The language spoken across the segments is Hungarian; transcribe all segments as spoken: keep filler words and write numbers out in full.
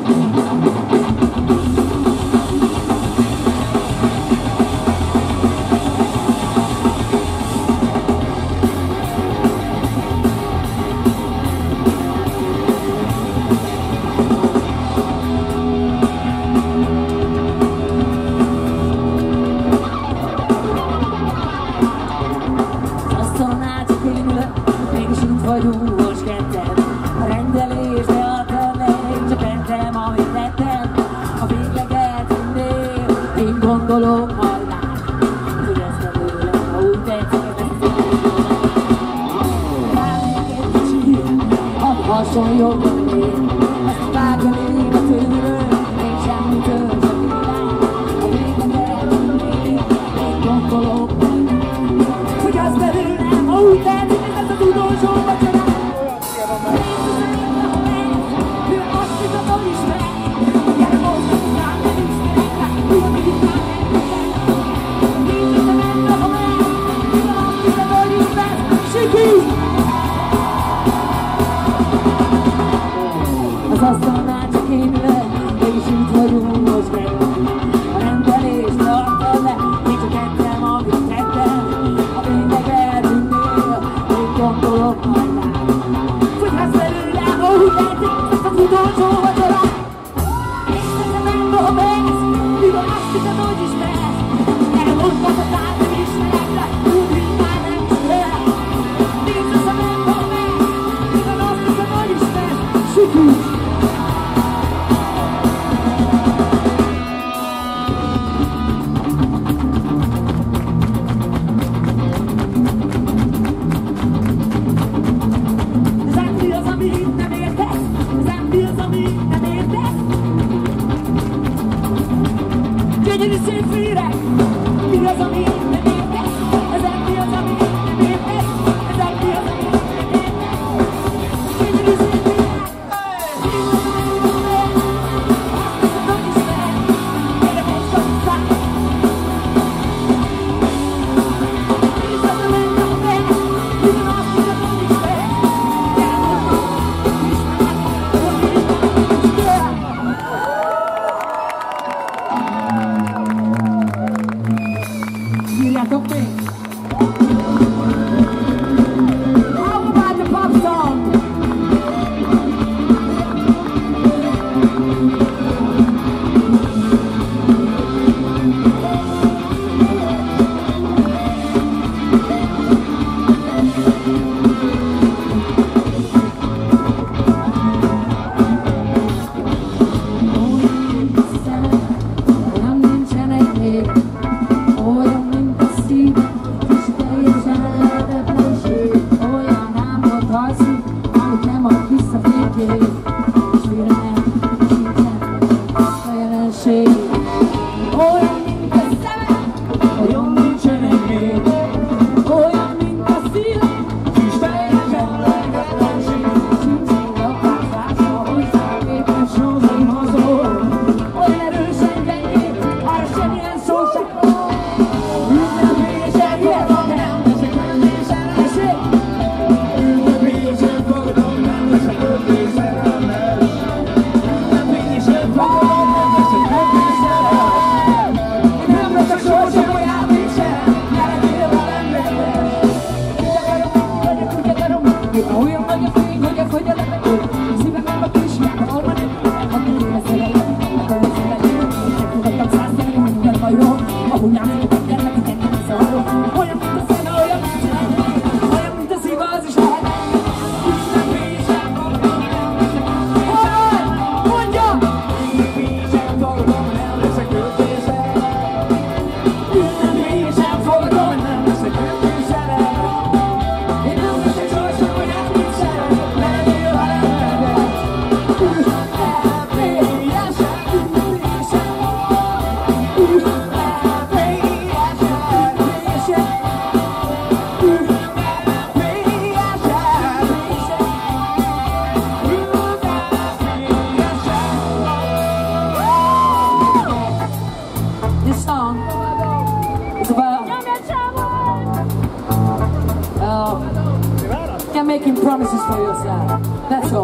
Making promises for yourself. That's all.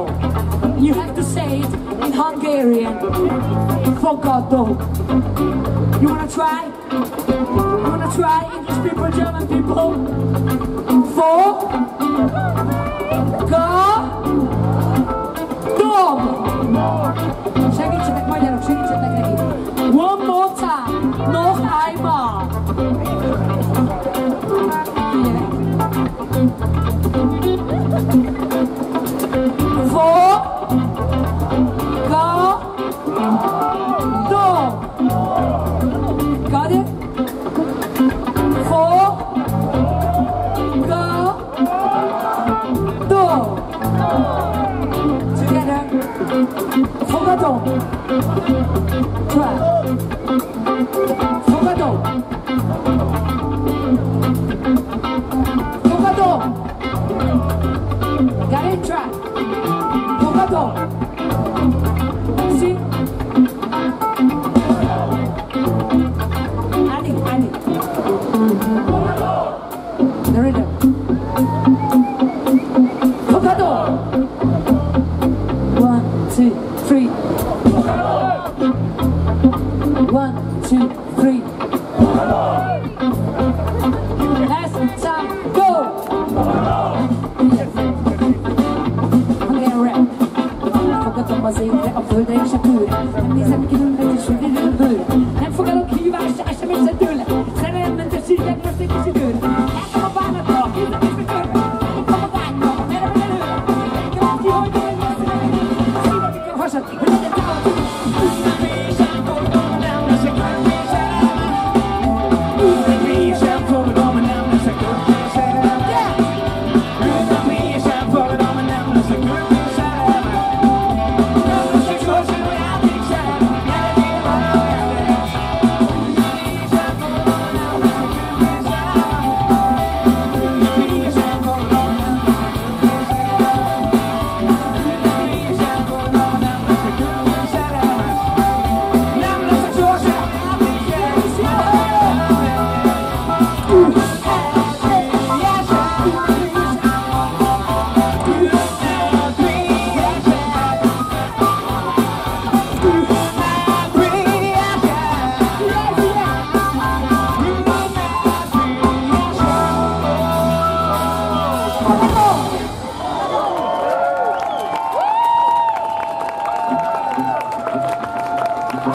You have to say it in Hungarian. Fogadó. You wanna try? You wanna try? English people, German people? Fogadó. Segítsenek, magyarok, segítsenek neki. One more time. Noch einmal. Fogadó. Got it? Fogadó. Together. Fogadó. Try. Fogadó. Fogadó. Got it? Try. Fogadó. See? Ali, Ali. The rhythm. Fogadó. One, two, three. One, two, three. Last time, go! I'm getting rap. Fogadom az égre, a földre és a kőre. Nem nézem ki önnek és sűrűn bőre. Nem fogadok hívásra, sem érzed tőle. Szerelemmentes szívek lesz egy kis időre. Eltem a bánattal, kézem és mikörbe. Eltem a vágyba, merre vagy előre. Elkem ki, hogy olyan lesz, hogy a szívek a vasat, hogy legyen távol.